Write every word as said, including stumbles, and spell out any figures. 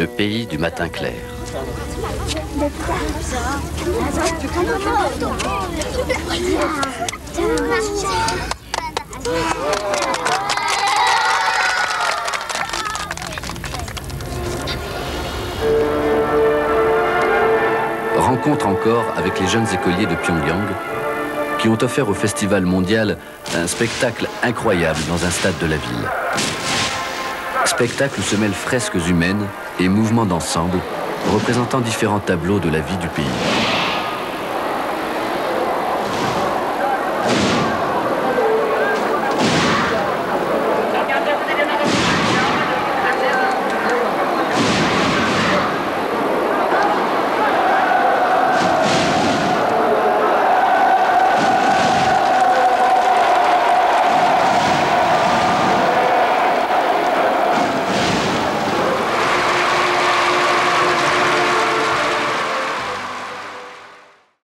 le pays du matin clair. Rencontre encore avec les jeunes écoliers de Pyongyang qui ont offert au Festival mondial un spectacle incroyable dans un stade de la ville. Spectacle où se mêlent fresques humaines et mouvements d'ensemble représentant différents tableaux de la vie du pays.